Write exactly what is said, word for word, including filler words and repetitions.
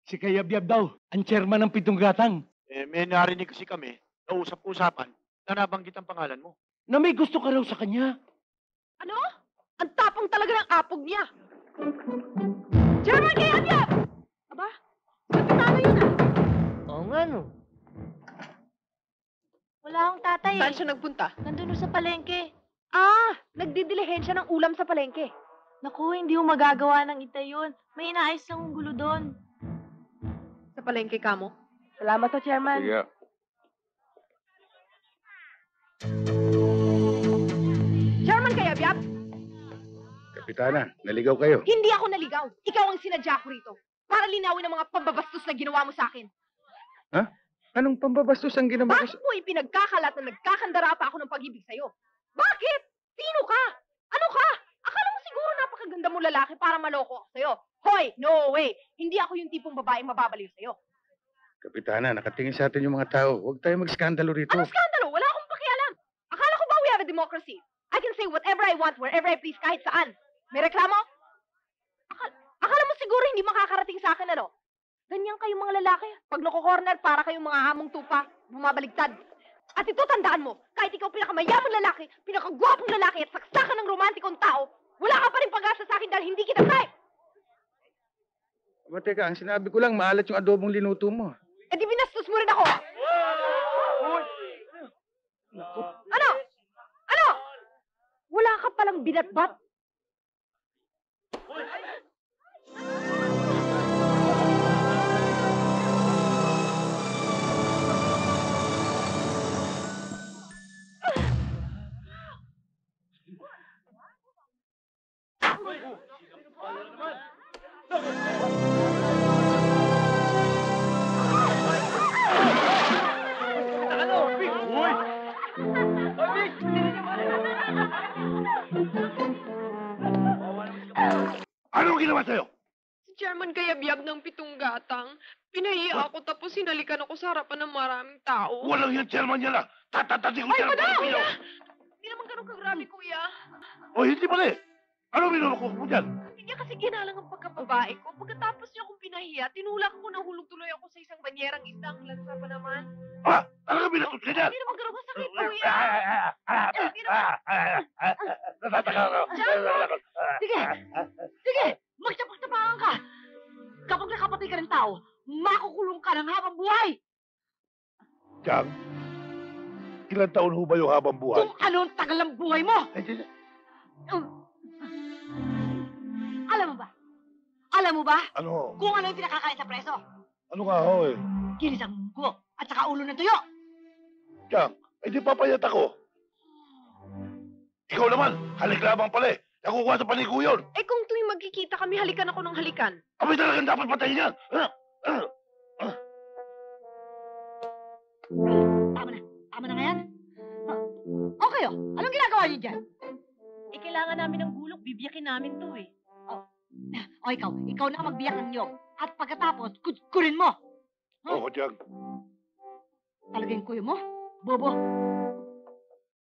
Si Kayabyab daw, ang chairman ng Pitong Gatang. Eh, may narinig kasi kami, na usap-usapan, na nabanggit ang pangalan mo. Na may gusto ka raw sa kanya. Ano? Ang tapang talaga ng apog niya. Chairman Kayabyab! Aba, kapitano yun ah. Oo nga, no. Wala akong tatay Saan eh. siya nagpunta? Nandun sa palengke. Ah, nagdidilihensya ng ulam sa palengke. Naku, hindi mo magagawa ng itay yun. May inaayos lang ang gulo doon. Sa palengke ka mo? Salamat to, Chairman. Sige. Chairman Kayabyab, Kapitana, naligaw kayo. hindi ako naligaw. Ikaw ang sinadya ko rito. Para linawin ang mga pambabastos na ginawa mo sa akin. Anong pambabastos ang ginawa ko Bakit mo ipinagkakalat na nagkakandara pa ako ng pag-ibig sa'yo? Bakit? Sino ka? Ano ka? Akala mo siguro napakaganda mo lalaki para maloko ako sa'yo. Hoy, no way. Hindi ako yung tipong babaeng mababaliw sa'yo. Kapitana, nakatingin sa atin yung mga tao. Huwag tayo magskandalo rito. Ano skandalo? Wala akong pakialam. Akala ko ba we have a democracy? I can say whatever I want, wherever I please, kahit saan. May reklamo? Akala, akala mo siguro hindi makakarating sa akin, ano? Ganyan kayong mga lalaki. Pag nako-corner, para kayong mga hamong tupa, bumabaligtad. At ito, tandaan mo, kahit ikaw pinakamayamang lalaki, pinakagwapong lalaki at saksakan ng romantikong tao, wala ka pa rin pag-asa sa akin dahil hindi kita type. Aba, teka, ang sinabi ko lang, maalat yung adobong linuto mo. Eh di binastos mo rin ako. Ano? Ano? Wala ka palang binatbat? Anong ginawa sa'yo? Si Chairman Kayabyab ng Pitong Gatang, pinahiya ako tapos sinalikan ako sa harapan ng maraming tao. Walang yung chairman niya lang. Tatatating ko Ay, siya ng madam! Pilipino. Hindi naman ganun kagrabe, kuya. O, hindi pala eh. Ano binuloko mo dyan? Hindi niya kasi ginalang ang pagkababae ko. Pagkatapos niya akong pinahiya, tinulak ko na hulog tuloy ako sa isang banyerang isang lansa pa naman. Ha? Talaga binatot ka dyan? Hindi naman ganun masakit, kuya. Natataka ako. Sige! Sige! Magtapak-tapakan ka! Kapag nakapatay ka ng tao, makukulong ka ng habang buhay! Chang, ilang taon ho ba yung habang buhay? Kung ano ang tagal ng buhay mo! Eh, di- Um, Alam mo ba? Alam mo ba Ano? kung ano yung pinakakain sa preso? Ano nga ho eh? Kinis ang munggo at saka ulo ng tuyo! Chang, eh di papayat ako. Ikaw naman, halik lamang pala eh. Nakukuha sa panigo yun. Eh kung tuwing magkikita kami, halikan ako ng halikan. Abay talagang dapat patayin yan. Ah, ah, ah. Tama na. Tama na nga yan. Ah, okay oh. Anong ginagawa niyo dyan? Eh, kailangan namin ng gulok. Bibiyakin namin to eh. Oh. O ikaw, ikaw na magbiyak ng niyog. At pagkatapos, kudkurin mo. Oo, Chang. Talagang kuyo mo? Bobo.